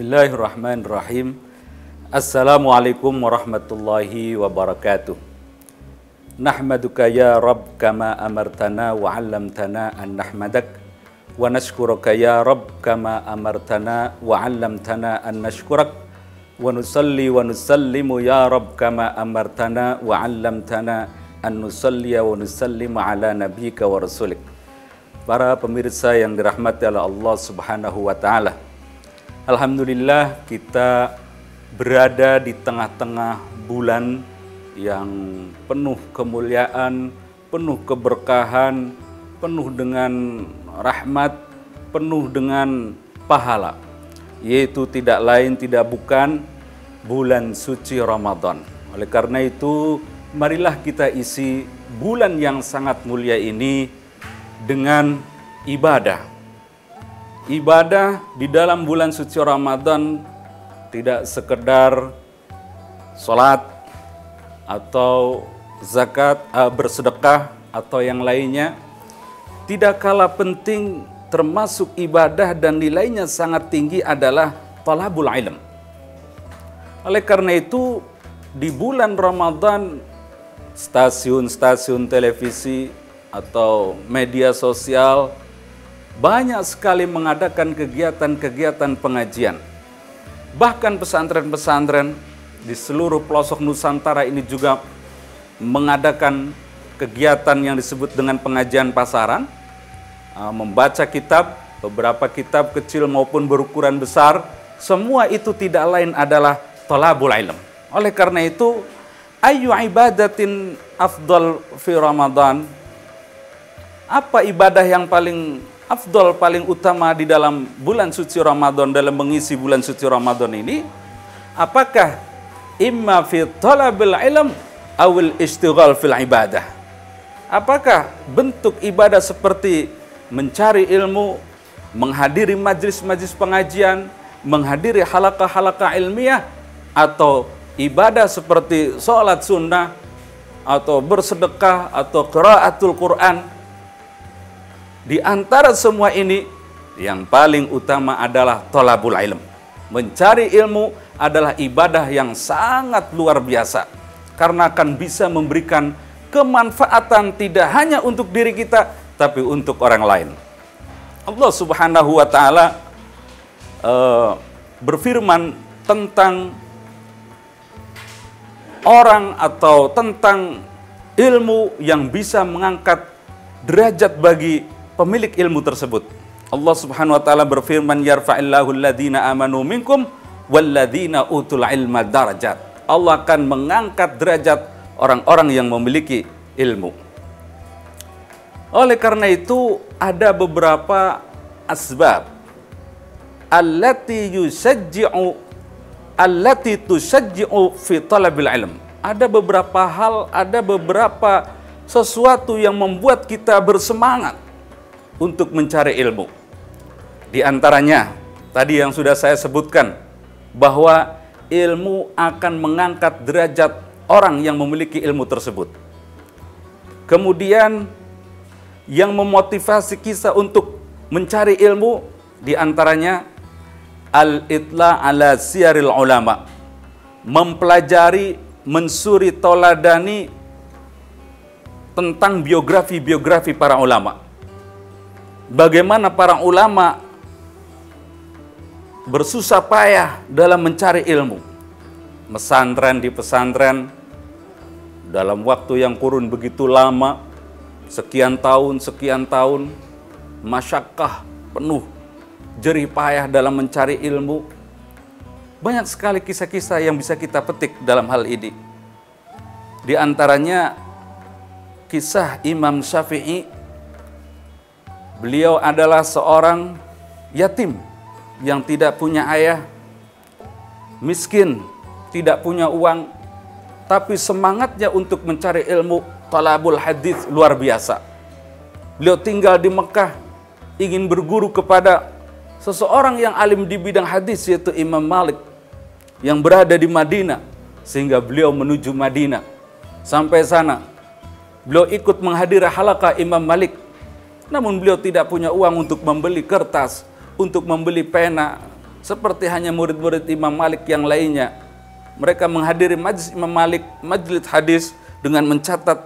Bismillahirrahmanirrahim. Assalamualaikum warahmatullahi wabarakatuh. Nahmaduka ya Rabb kama amartana wa 'allamtana an nahmadak wa nashkuruka ya Rabb kama amartana wa 'allamtana an nashkurak wa nusalli wa nusallimu ya Rabb kama amartana wa 'allamtana an nusalliya wa nusallimu ala nabiyyika wa rasulik. Para pemirsa yang dirahmati oleh Allah Subhanahu wa taala. Alhamdulillah kita berada di tengah-tengah bulan yang penuh kemuliaan, penuh keberkahan, penuh dengan rahmat, penuh dengan pahala, yaitu tidak lain tidak bukan bulan suci Ramadan. Oleh karena itu, marilah kita isi bulan yang sangat mulia ini dengan ibadah. Ibadah di dalam bulan suci Ramadan tidak sekedar sholat atau zakat, bersedekah atau yang lainnya. Tidak kalah penting termasuk ibadah dan nilainya sangat tinggi adalah talabul ilm. Oleh karena itu di bulan Ramadan stasiun-stasiun televisi atau media sosial banyak sekali mengadakan kegiatan-kegiatan pengajian. Bahkan pesantren-pesantren di seluruh pelosok Nusantara ini juga mengadakan kegiatan yang disebut dengan pengajian pasaran, membaca kitab, beberapa kitab kecil maupun berukuran besar, semua itu tidak lain adalah thalabul ilm. Oleh karena itu, ayu ibadatin afdal fi Ramadan, apa ibadah yang paling afdal, paling utama di dalam bulan suci Ramadan, dalam mengisi bulan suci Ramadan ini? Apakah imma fi talabil ilm awil istighal fil ibadah? Apakah bentuk ibadah seperti mencari ilmu, menghadiri majlis-majlis pengajian, menghadiri halaqah-halaqah ilmiah, atau ibadah seperti sholat sunnah, atau bersedekah, atau qiraatul Quran? Di antara semua ini, yang paling utama adalah thalabul ilm. Mencari ilmu adalah ibadah yang sangat luar biasa, karena akan bisa memberikan kemanfaatan tidak hanya untuk diri kita, tapi untuk orang lain. Allah Subhanahu wa taala berfirman tentang orang atau tentang ilmu yang bisa mengangkat derajat bagi pemilik ilmu tersebut. Allah Subhanahu wa taala berfirman, yarfa'illahu alladhina amanu minkum walladhina utul ilma darajat. Allah akan mengangkat derajat orang-orang yang memiliki ilmu. Oleh karena itu ada beberapa asbab allati tusajji'u fi talabil ilm. Ada beberapa hal, ada beberapa sesuatu yang membuat kita bersemangat untuk mencari ilmu. Di antaranya, tadi yang sudah saya sebutkan, bahwa ilmu akan mengangkat derajat orang yang memiliki ilmu tersebut. Kemudian, yang memotivasi kita untuk mencari ilmu, di antaranya, al-itla ala siyaril ulama. Mempelajari, mensuri tauladani tentang biografi-biografi para ulama. Bagaimana para ulama bersusah payah dalam mencari ilmu. Pesantren di pesantren dalam waktu yang kurun begitu lama, sekian tahun, masyakkah penuh jerih payah dalam mencari ilmu. Banyak sekali kisah-kisah yang bisa kita petik dalam hal ini. Di antaranya kisah Imam Syafi'i. Beliau adalah seorang yatim yang tidak punya ayah, miskin, tidak punya uang, tapi semangatnya untuk mencari ilmu talabul hadis luar biasa. Beliau tinggal di Mekah, ingin berguru kepada seseorang yang alim di bidang hadis, yaitu Imam Malik yang berada di Madinah, sehingga beliau menuju Madinah. Sampai sana, beliau ikut menghadiri halaqah Imam Malik. Namun beliau tidak punya uang untuk membeli kertas, untuk membeli pena, seperti hanya murid-murid Imam Malik yang lainnya. Mereka menghadiri majlis Imam Malik, majlis hadis dengan mencatat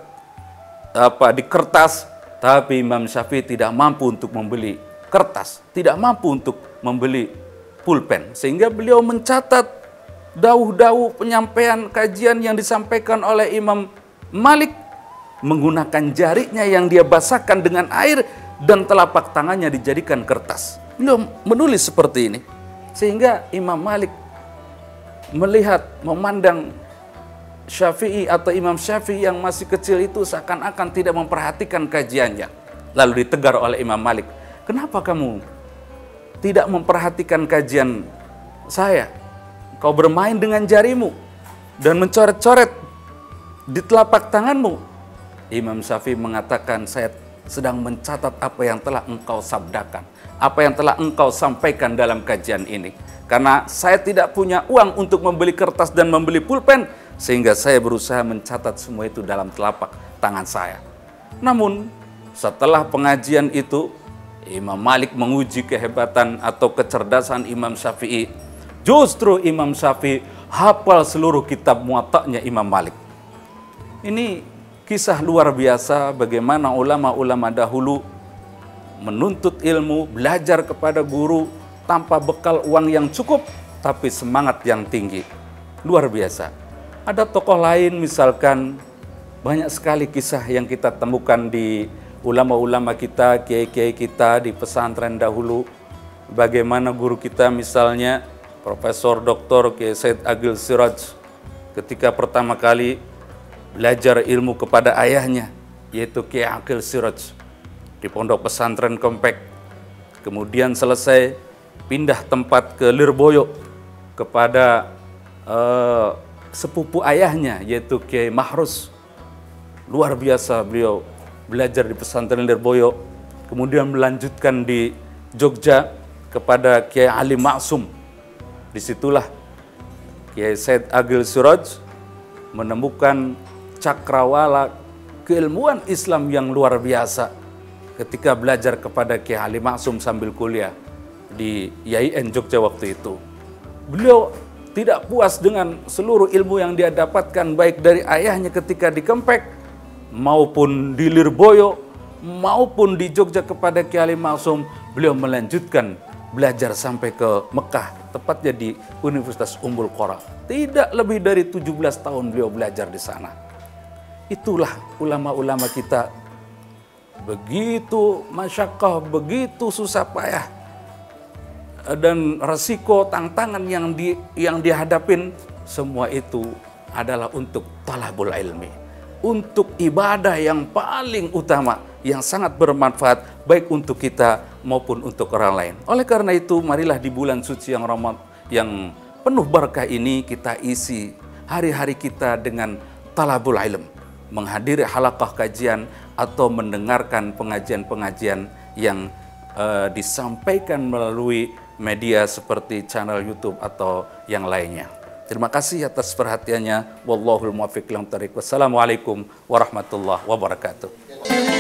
di kertas, tapi Imam Syafi'i tidak mampu untuk membeli kertas, tidak mampu untuk membeli pulpen, sehingga beliau mencatat dawuh-dawuh penyampaian kajian yang disampaikan oleh Imam Malik menggunakan jarinya yang dia basahkan dengan air dan telapak tangannya dijadikan kertas. Beliau menulis seperti ini, sehingga Imam Malik melihat, memandang Syafi'i atau Imam Syafi'i yang masih kecil itu seakan-akan tidak memperhatikan kajiannya. Lalu ditegur oleh Imam Malik, kenapa kamu tidak memperhatikan kajian saya? Kau bermain dengan jarimu dan mencoret-coret di telapak tanganmu. Imam Syafi'i mengatakan, saya sedang mencatat apa yang telah engkau sabdakan, apa yang telah engkau sampaikan dalam kajian ini. Karena saya tidak punya uang untuk membeli kertas dan membeli pulpen, sehingga saya berusaha mencatat semua itu dalam telapak tangan saya. Namun setelah pengajian itu, Imam Malik menguji kehebatan atau kecerdasan Imam Syafi'i. Justru Imam Syafi'i hafal seluruh kitab Muwatta'nya Imam Malik. Ini kisah luar biasa bagaimana ulama-ulama dahulu menuntut ilmu, belajar kepada guru tanpa bekal uang yang cukup, tapi semangat yang tinggi. Luar biasa. Ada tokoh lain misalkan, banyak sekali kisah yang kita temukan di ulama-ulama kita, kiai-kiai kita di pesantren dahulu. Bagaimana guru kita misalnya Profesor Dr. Kiai Said Agil Siraj ketika pertama kali belajar ilmu kepada ayahnya, yaitu Kiai Agil Siraj di pondok pesantren Kempek. Kemudian selesai pindah tempat ke Lirboyo kepada sepupu ayahnya, yaitu Kiai Mahrus. Luar biasa beliau belajar di pesantren Lirboyo, kemudian melanjutkan di Jogja kepada Kiai Ali Maksum. Disitulah Kiai Said Agil Siraj menemukan cakrawala keilmuan Islam yang luar biasa ketika belajar kepada Kiai Ali Maksum sambil kuliah di IAIN Jogja waktu itu. Beliau tidak puas dengan seluruh ilmu yang dia dapatkan baik dari ayahnya ketika di Kempek maupun di Lirboyo maupun di Jogja kepada Kiai Ali Maksum. Beliau melanjutkan belajar sampai ke Mekah, tepatnya di Universitas Ummul Qura. Tidak lebih dari 17 tahun beliau belajar di sana. Itulah ulama-ulama kita, begitu masyaqqah, begitu susah payah dan resiko, tantangan yang dihadapin, semua itu adalah untuk talabul ilmi, untuk ibadah yang paling utama, yang sangat bermanfaat baik untuk kita maupun untuk orang lain. Oleh karena itu, marilah di bulan suci yang Ramadan yang penuh berkah ini kita isi hari-hari kita dengan talabul ilm, menghadiri halaqah kajian atau mendengarkan pengajian-pengajian yang disampaikan melalui media seperti channel YouTube atau yang lainnya. Terima kasih atas perhatiannya. Wallahul muwaffiq ila thoriq. Wassalamualaikum warahmatullahi wabarakatuh.